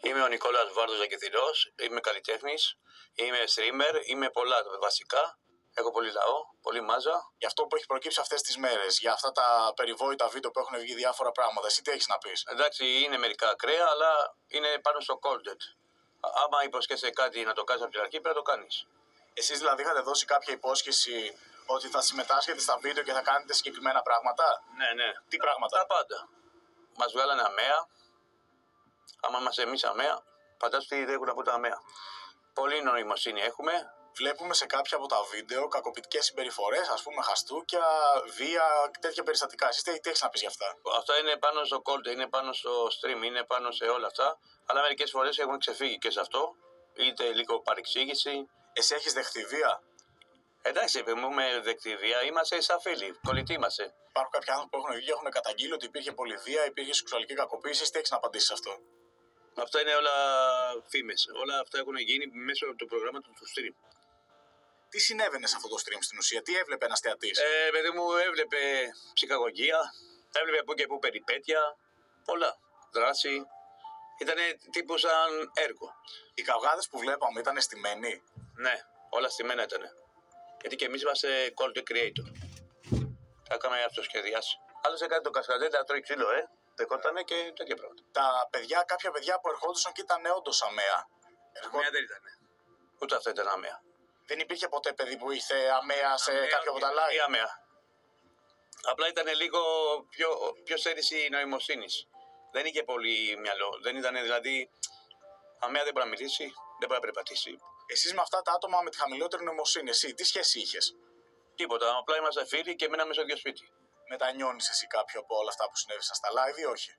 Είμαι ο Νικόλας Βάρδος Ακηθυρός, είμαι καλλιτέχνης, είμαι streamer, είμαι πολλά βασικά. Έχω πολύ λαό, πολύ μάζα. Για αυτό που έχει προκύψει αυτές τις μέρες, για αυτά τα περιβόητα βίντεο που έχουν βγει διάφορα πράγματα, εσύ τι έχεις να πεις? Εντάξει, είναι μερικά ακραία, αλλά είναι πάνω στο content. Άμα υποσχέσαι κάτι να το κάνεις από την αρχή, πρέπει να το κάνεις. Εσείς δηλαδή είχατε δώσει κάποια υπόσχεση ότι θα συμμετάσχετε στα βίντεο και θα κάνετε συγκεκριμένα πράγματα? Ναι. Τι πράγματα? Τα πάντα. Μας βγάλανε αμαία. Άμα είμαστε εμείς αμαία, φαντάζομαι τι έχουν από τα αμαία. Πολύ νοημοσύνη έχουμε. Βλέπουμε σε κάποια από τα βίντεο κακοποιητικές συμπεριφορές, ας πούμε χαστούκια, βία, τέτοια περιστατικά. Εσύ τι έχεις να πεις για αυτά? Αυτά είναι πάνω στο content, είναι πάνω στο stream, είναι πάνω σε όλα αυτά. Αλλά μερικές φορές έχουμε ξεφύγει και σε αυτό. Είτε λίγο παρεξήγηση. Εσύ έχεις δεχθεί βία? Εντάξει, με δεκτή βία, είμαστε σαν φίλοι, κολλητοί είμαστε. Υπάρχουν κάποιοι άνθρωποι που έχουν βγει και έχουν καταγγείλει ότι υπήρχε πολυβία, υπήρχε σεξουαλική κακοποίηση. Τι έχεις να απαντήσεις σε αυτό? Αυτά είναι όλα φήμες. Όλα αυτά έχουν γίνει μέσω του προγράμματος του stream. Τι συνέβαινε σε αυτό το stream στην ουσία, τι έβλεπε ένας θεατής? Παιδί μου, έβλεπε ψυχαγωγία, έβλεπε που και που περιπέτεια, πολλά. Δράση. Ήτανε τύπου σαν έργο. Οι καυγάδες που βλέπαμε ήταν στημένοι? Ναι, όλα στημένα ήτανε. Γιατί και εμείς είμαστε content creator. Έκαμε αυτοσχεδιάσει. Άλλος έκανε το κασκαντέτα, τρώει ξύλο, δεκότανε και τέτοια πράγματα. Τα παιδιά, κάποια παιδιά που ερχόντουσαν και ήταν όντως αμαία. Αμαία δεν ήτανε. Ούτε αυτά ήταν αμαία. Δεν υπήρχε ποτέ παιδί που ήρθε αμαία σε κάποιο από τα live? Ή αμαία. Απλά ήταν λίγο πιο στέρηση νοημοσύνης. Δεν είχε πολύ μυαλό. Δεν ήταν δηλαδή. Αμαία δεν μπορεί να μιλήσει, δεν μπορεί να περπατήσει. Εσείς με αυτά τα άτομα με τη χαμηλότερη νοημοσύνη, εσύ τι σχέση είχες? Τίποτα. Απλά είμαστε φίλοι και μέναμε στο ίδιο σπίτι. Μετανιώνεις εσύ κάποιο από όλα αυτά που συνέβησαν στα live ή όχι?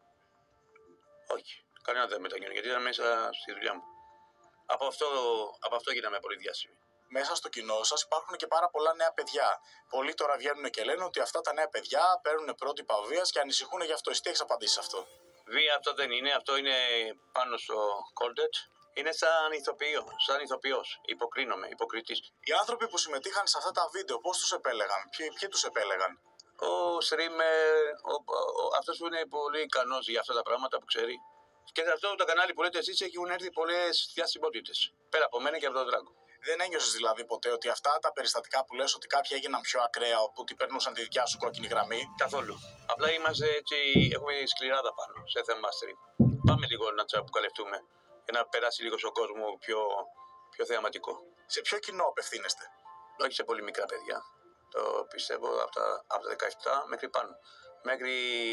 Όχι. Κανένα δεν μετανιώνει γιατί ήταν μέσα στη δουλειά μου. Από αυτό γίναμε πολύ διάσημοι. Μέσα στο κοινό σας υπάρχουν και πάρα πολλά νέα παιδιά. Πολλοί τώρα βγαίνουν και λένε ότι αυτά τα νέα παιδιά παίρνουν πρότυπα βίας και ανησυχούν γι' αυτό. Εσύ τι έχεις απαντήσει σε αυτό? Βία αυτό δεν είναι. Αυτό είναι πάνω στο content. Είναι σαν ηθοποιός. Υποκρίνομαι, υποκριτής. Οι άνθρωποι που συμμετείχαν σε αυτά τα βίντεο, πώς τους επέλεγαν, ποιοι τους επέλεγαν? Ο streamer, αυτός που είναι πολύ ικανός για αυτά τα πράγματα που ξέρει. Και σε αυτό το κανάλι που λέτε εσείς έχουν έρθει πολλές διασημότητες. Πέρα από μένα και από τον Δράγκο. Δεν ένιωσες δηλαδή ποτέ ότι αυτά τα περιστατικά που λες ότι κάποιοι έγιναν πιο ακραία, ότι περνούσαν τη δικιά σου κόκκινη γραμμή? Καθόλου. Απλά είμαστε έτσι, έχουμε σκληράδα πάνω σε θέμα stream. Πάμε λίγο να τσαμπουκαλευτούμε για να περάσει λίγο στον κόσμο πιο θεαματικό. Σε ποιο κοινό απευθύνεστε? Όχι σε πολύ μικρά παιδιά. Το πιστεύω από τα 17 μέχρι πάνω. Μέχρι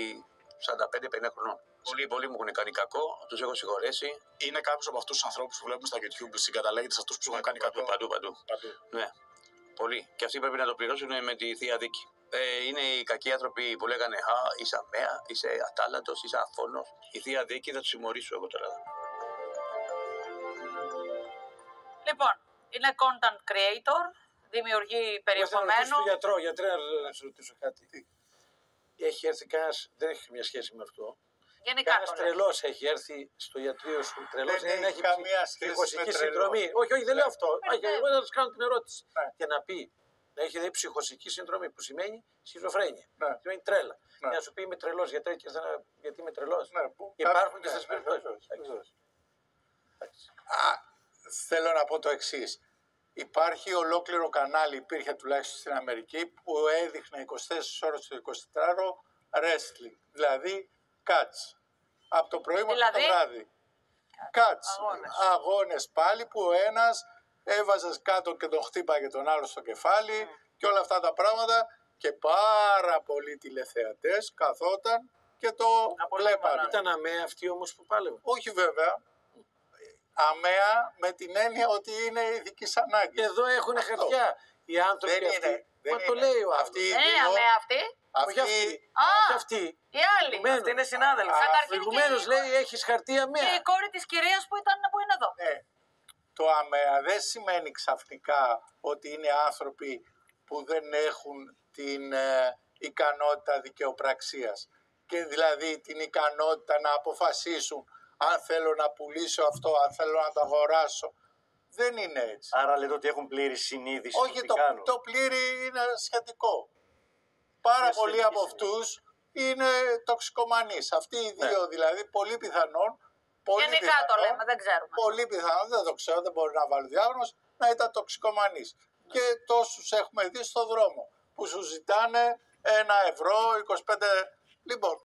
45-50 χρονών. Πολλοί μου έχουν κάνει κακό, τους έχω συγχωρέσει. Είναι κάποιος από αυτούς τους ανθρώπους που βλέπουμε στα YouTube, συγκαταλέγεται σε αυτούς που σου έχουν κάνει κακό? Παντού. Ναι, πολλοί. Και αυτοί πρέπει να το πληρώσουν με τη θεία δίκη. Είναι οι κακοί άνθρωποι που λέγανε «Α, είσαι αμαία, είσαι ατάλλαντος, είσαι αφώνος». Η θεία δίκη θα τους συμμορήσω εγώ τώρα. Λοιπόν, είναι content creator, δημιουργεί περιεχομένου. Γιατρέ, να σου ρωτήσω κάτι. Έχει έρθει κανένας, δεν έχει μια σχέση με αυτό. Κανένας τρελός έχει έρθει στο ιατρείο σου? Τρελός δεν έχει καμία σχέση με συνδρομή? Όχι, δεν λέω αυτό. Εγώ θα σας κάνω την ερώτηση. Και να πει, να έχει δηλαδή ψυχοσική συνδρομή που σημαίνει σχιζοφρένεια. Σημαίνει τρέλα. Και να σου πει είμαι τρελός γιατί είμαι τρελός. Υπάρχουν και στις περιπτώσεις. Θέλω να πω το εξής. Υπάρχει ολόκληρο κανάλι, υπήρχε τουλάχιστον στην Αμερική, που έδειχνε 24 ώρες το 24ωρο wrestling, δηλαδή cuts. Από το πρωί μέχρι το βράδυ. Cuts. Αγώνες πάλι που ο ένας έβαζε κάτω και τον χτύπαγε τον άλλο στο κεφάλι και όλα αυτά τα πράγματα και πάρα πολλοί τηλεθεατές καθόταν και το βλέπανε. Ήταν αμαία αυτοί όμως που πάλευαν? Όχι βέβαια. Αμαία με την έννοια ότι είναι ειδικής ανάγκης. Εδώ έχουν χαρτιά οι άνθρωποι αυτοί. Μα το λέει ο άλλος. Αμαία αυτή. Αυτή. Οι άλλοι. Αυτή είναι συνάδελφοι. Προηγουμένως λέει έχεις χαρτί αμαία. Και η κόρη της κυρίας που είναι εδώ. Το αμαία δεν σημαίνει ξαφνικά ότι είναι άνθρωποι που δεν έχουν την ικανότητα δικαιοπραξίας και δηλαδή την ικανότητα να αποφασίσουν αν θέλω να πουλήσω αυτό, αν θέλω να το αγοράσω. Δεν είναι έτσι. Άρα λέτε ότι έχουν πλήρη συνείδηση? Όχι, το πλήρη είναι σχετικό. Πάρα πολλοί από αυτούς είναι τοξικομανείς. Αυτοί οι δύο δηλαδή πολύ πιθανόν Γενικά το λέμε, δεν ξέρουμε. Πολύ πιθανό, δεν το ξέρω, δεν μπορεί να βάλει διάγνωση, να ήταν τοξικομανής. Και τόσους έχουμε δει στο δρόμο που σου ζητάνε €1, 25. Λοιπόν,